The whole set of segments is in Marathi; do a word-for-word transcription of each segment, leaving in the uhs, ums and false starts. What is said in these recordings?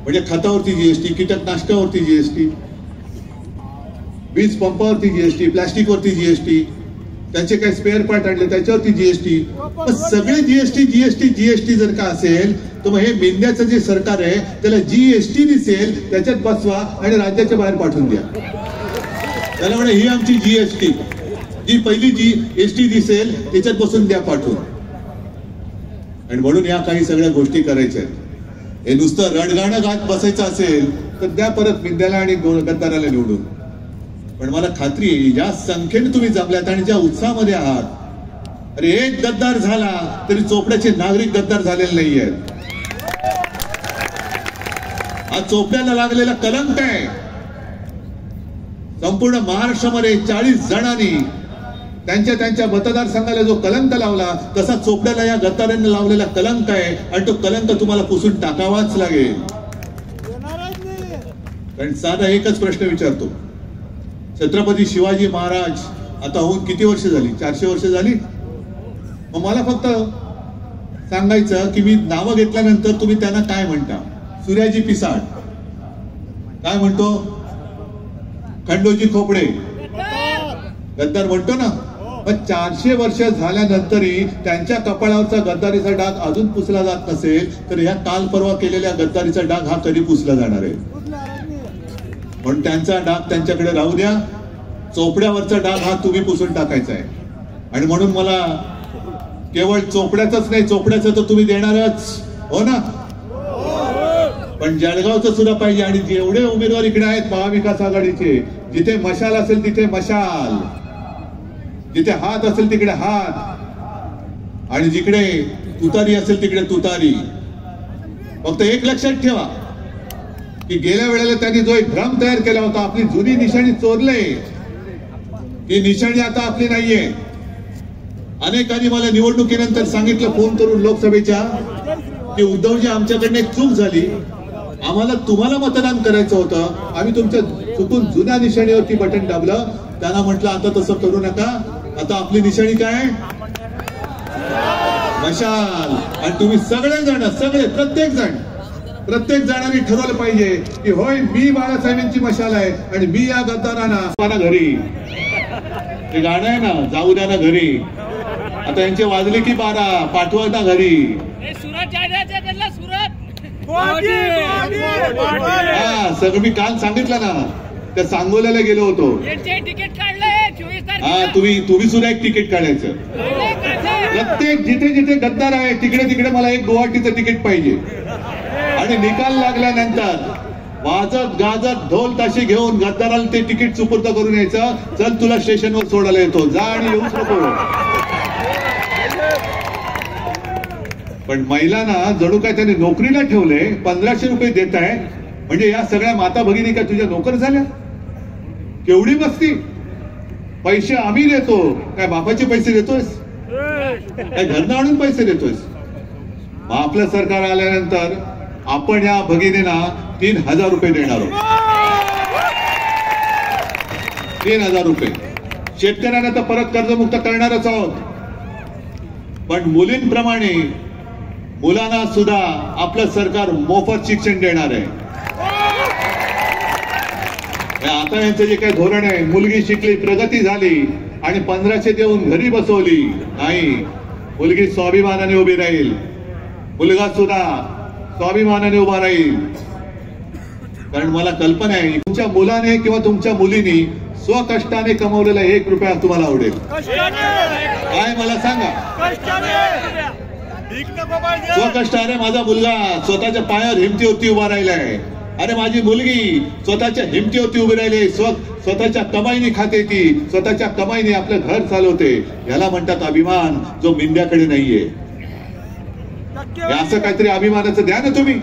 म्हणजे खतावरती जीएसटी, कीटकनाशकावरती जीएसटी, वीज पंपावरती जीएसटी, प्लास्टिकवरती जीएसटी, त्यांचे काही स्पेअर पार्ट आणले त्याच्यावरती जीएसटी. सगळे जीएसटी जीएसटी जीएसटी जर का असेल तर मग हे मेंढ्याचं जे सरकार आहे त्याला जीएसटी दिसेल त्याच्यात बसवा आणि राज्याच्या बाहेर पाठवून द्या. त्याला म्हणे ही आमची जीएसटी, जी पहिली जीएसटी दिसेल त्याच्यात बसून द्या पाठवून. आणि म्हणून या काही सगळ्या गोष्टी करायच्या आहेत. हे नुसतं रणगाणं गात बसायचं असेल तर द्या परत मेंढ्याला आणि गद्दाराला निवडून. पण मला खात्री आहे ज्या संख्येने तुम्ही जमल्यात आणि ज्या उत्साहामध्ये आहात, अरे एक गद्दार झाला तरी चोपड्याचे नागरिक गद्दार झालेले नाही आहेत. हा चोपड्याला लागलेला कलंक आहे. संपूर्ण महाराष्ट्रामध्ये चाळीस जणांनी त्यांच्या त्यांच्या मतदारसंघाला जो कलंक लावला तसा चोपड्याला या गद्दारांनी लावलेला कलंक आहे आणि तो कलंक तुम्हाला पुसून टाकावाच लागेल. कारण साधा एकच प्रश्न विचारतो, छत्रपती शिवाजी महाराज आता होऊन किती वर्ष झाली? चारशे वर्ष झाली. मग मला फक्त सांगायचं की मी नावं घेतल्यानंतर तुम्ही त्यांना काय म्हणता? सूर्याजी पिसाळ काय म्हणतो? खंडोजी खोपडे गद्दार म्हणतो ना. मग चारशे वर्ष झाल्यानंतरही त्यांच्या कपाळावरचा गद्दारीचा डाग अजून पुसला जात नसेल तर ह्या काल परवा केलेल्या गद्दारीचा डाग हा कधी पुसला जाणार आहे? म्हणून त्यांचा डाग त्यांच्याकडे राहू द्या. चोपड्यावरचा डाग हा तुम्ही पुसून टाकायचा आहे. आणि म्हणून मला केवळ चोपड्याच नाही, चोपड्याचं तर तुम्ही देणारच हो ना, पण जळगावचं सुद्धा पाहिजे. आणि जेवढे उमेदवार इकडे आहेत महाविकास आघाडीचे, जिथे मशाल असेल तिथे मशाल, जिथे हात असेल तिकडे हात, आणि जिकडे तुतारी असेल तिकडे तुतारी. फक्त एक लक्षात ठेवा की गेल्या वेळेला त्यांनी जो एक भ्रम तयार केला होता, आपली जुनी निशाणी चोरले, ती निशाणी आता आपली नाहीये. अनेकांनी मला निवडणुकीनंतर सांगितलं फोन करून लोकसभेच्या की उद्धवजी आमच्याकडनं एक चूक झाली, आम्हाला तुम्हाला मतदान करायचं होतं, आम्ही तुमच्या चुकून जुन्या निशाणीवरती बटन दाबलं. त्यांना म्हटलं आता तसं करू नका, आता आपली निशाणी काय? मशाल. आणि तुम्ही सगळे जण, सगळे प्रत्येक जण प्रत्येक जणांनी ठरवलं पाहिजे की होय मी बाळासाहेबांची मशाल आहे आणि मी या गद्दारांना घरी. हे गाणं आहे ना, जाऊ द्या ना घरी. आता यांचे वाजले की बारा, पाठवा ना घरी. हा सगळं मी काल सांगितलं ना, त्या सांगोल्याला गेलो होतो. हा तुम्ही तुम्ही सुद्धा एक तिकीट काढायचं. प्रत्येक जिथे जिथे गद्दार आहे तिकडे तिकडे मला एक गुवाहाटीचं तिकीट पाहिजे. आणि निकाल लागल्यानंतर वाजत गाजत ढोल ताशे घेऊन गद्दाराला ते तिकीट सुपूर्द करून यायचं. चल तुला स्टेशनवर सोडायला येतो, जा आणि येऊच नको. पण महिलांना जणू काय त्याने नोकरीला ठेवले, पंधराशे रुपये देत आहे म्हणजे या सगळ्या माता भगिनी का तुझ्या नोकर झाल्या? केवढी मस्ती. पैसे आम्ही देतो, काय बापाचे पैसे देतोयस? काय घरनं आणून पैसे देतोयस? मग आपलं सरकार आल्यानंतर आपण या भगिनींना तीन हजार रुपये देणार आहोत. तीन हजार रुपये शेतकऱ्यांना तर परत कर्जमुक्त करणारच आहोत. पण मुलींप्रमाणे मुलांना सुद्धा आपलं सरकार मोफत शिक्षण देणार आहे. आता यांचं जे काही धोरण आहे, मुलगी शिकली प्रगती झाली आणि पंधराशे देऊन घरी बसवली, नाही, मुलगी स्वाभिमानाने उभी राहील, मुलगा सुद्धा स्वाभिमानाने उभा राहील. कारण मला कल्पना आहे तुमच्या मुलाने किंवा तुमच्या मुलीने स्वकष्टाने कमवलेला एक रुपया तुम्हाला आवडेल काय? मला सांगा. स्वकष्टाने माझा मुलगा स्वतःच्या पायावर हिमतीवरती उभा राहिलाय. अरे माझी मुलगी स्वतःच्या हिमतीवरती उभी राहिली, स्व स्वतःच्या कमाईने खाते, ती स्वतःच्या कमाईने आपलं घर चालवते. याला म्हणतात अभिमान, जो मेंढ्याकडे नाहीये. असं काहीतरी अभिमानाचं द्या ना तुम्ही.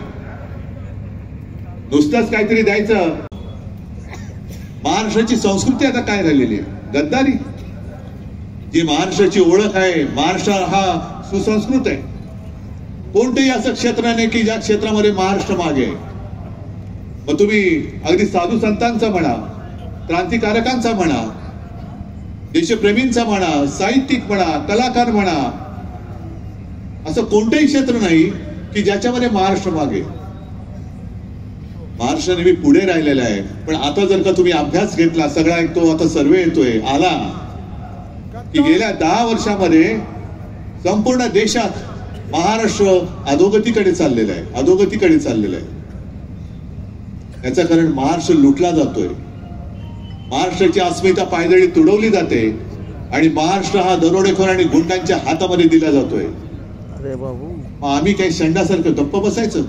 नुसतंच काहीतरी द्यायचं. महाराष्ट्राची संस्कृती आता काय राहिलेली आहे? गद्दारी. जी महाराष्ट्राची ओळख आहे, महाराष्ट्र हा सुसंस्कृत आहे. कोणतंही असं क्षेत्र नाही की ज्या क्षेत्रामध्ये महाराष्ट्र मागे आहे. मग तुम्ही अगदी साधू संतांचा म्हणा, क्रांतिकारकांचा म्हणा, देशप्रेमींचा म्हणा, साहित्यिक म्हणा, कलाकार म्हणा, असं कोणतंही क्षेत्र नाही की ज्याच्यामध्ये महाराष्ट्र मागे. महाराष्ट्र नेहमी पुढे राहिलेला आहे. पण आता जर का तुम्ही अभ्यास घेतला, सगळा एक तो आता सर्वे येतोय आला की गेल्या दहा वर्षामध्ये संपूर्ण देशात महाराष्ट्र अधोगतीकडे चाललेला आहे, अधोगतीकडे चाललेला आहे. याचं कारण महाराष्ट्र लुटला जातोय, महाराष्ट्राची अस्मिता पायदळी तुडवली जाते आणि महाराष्ट्र हा दरोडेखोर आणि गुंडांच्या हातामध्ये दिला जातोय. अरे बाबू, आम्ही काही शंडासारखं गप्प बसायचं?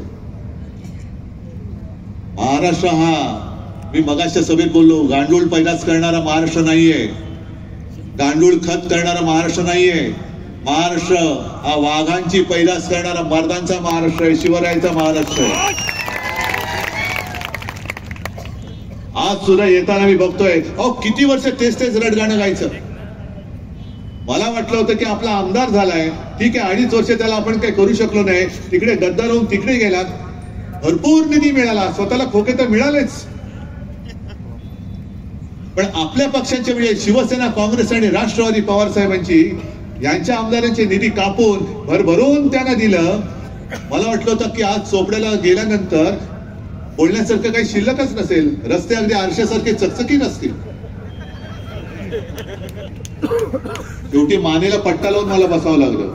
महाराष्ट्र हा, मी मगाच्या सभेत बोललो, गांडूळ पैदास करणारा महाराष्ट्र नाहीये, गांडूळ खत करणारा महाराष्ट्र नाहीये. महाराष्ट्र हा वाघांची पैदास करणारा मर्दांचा महाराष्ट्र आहे, शिवरायाचा महाराष्ट्र आहे. आज सुद्धा येताना मी बघतोय, अहो किती वर्ष तेच तेच रडगाणं गायचं. मला वाटलं होतं की आपला आमदार झालाय, ठीक आहे, अडीच वर्ष त्याला आपण काही करू शकलो नाही, तिकडे गद्दार होऊन तिकडे गेला, भरपूर निधी मिळाला, स्वतःला खोके तर मिळालेच. पण आपल्या पक्षांच्या वेळी शिवसेना, काँग्रेस आणि राष्ट्रवादी पवार साहेबांची यांच्या आमदारांचे निधी कापून भरभरून त्यांना दिलं. मला वाटलं होतं की आज चोपड्याला गेल्यानंतर बोलण्यासारखं काही शिल्लकच नसेल, रस्ते अगदी आरशासारखे चकचकी नसतील. शेवटी मानेला पट्टा लावून मला बसावं लागलं,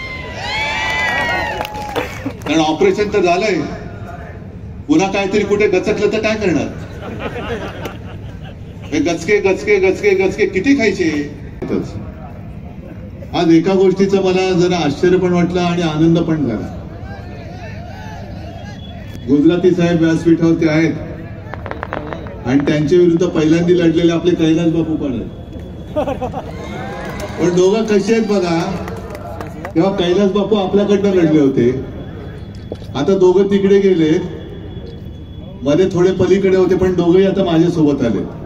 कारण ऑपरेशन तर झालंय, पुन्हा काहीतरी कुठे गचकलं तर काय करणार? गचके गचके गचके गचके किती खायचे? आज एका गोष्टीचं मला जरा आश्चर्य पण वाटलं आणि आनंद पण झाला. गुजराती साहेब व्यासपीठावरती आहेत आणि त्यांच्या विरुद्ध पहिल्यांदा लढलेले आपले कैलास बापू पण आहेत. पण दोघं कसे आहेत बघा, तेव्हा कैलास बापू आपल्याकडनं लढले होते, आता दोघं तिकडे गेले, मध्ये थोडे पलीकडे होते, पण दोघंही आता माझ्यासोबत आले.